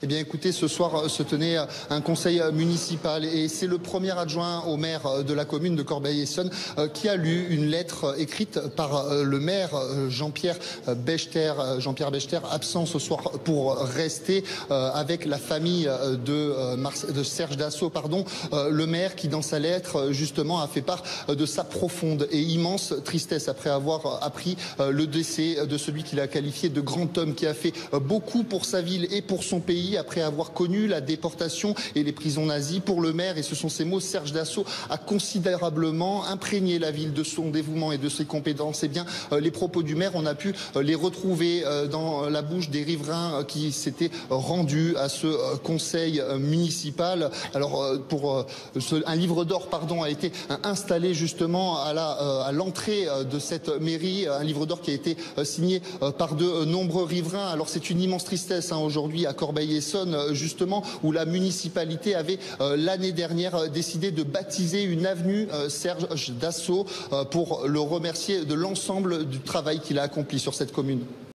Eh bien écoutez, ce soir se tenait un conseil municipal et c'est le premier adjoint au maire de la commune de Corbeil-Essonnes qui a lu une lettre écrite par le maire Jean-Pierre Bechter, absent ce soir pour rester avec la famille de Serge Dassault, le maire qui dans sa lettre justement a fait part de sa profonde et immense tristesse après avoir appris le décès de celui qu'il a qualifié de grand homme qui a fait beaucoup pour sa ville et pour son pays après avoir connu la déportation et les prisons nazies. Pour le maire, et ce sont ses mots, Serge Dassault a considérablement imprégné la ville de son dévouement et de ses compétences. Eh bien, les propos du maire, on a pu les retrouver dans la bouche des riverains qui s'étaient rendus à ce conseil municipal. Alors, un livre d'or, a été installé justement à l'entrée de cette mairie, un livre d'or qui a été signé par de nombreux riverains. Alors, c'est une immense tristesse aujourd'hui à Corbeil-Essonnes, justement, où la municipalité avait l'année dernière décidé de baptiser une avenue Serge Dassault pour le remercier de l'ensemble du travail qu'il a accompli sur cette commune.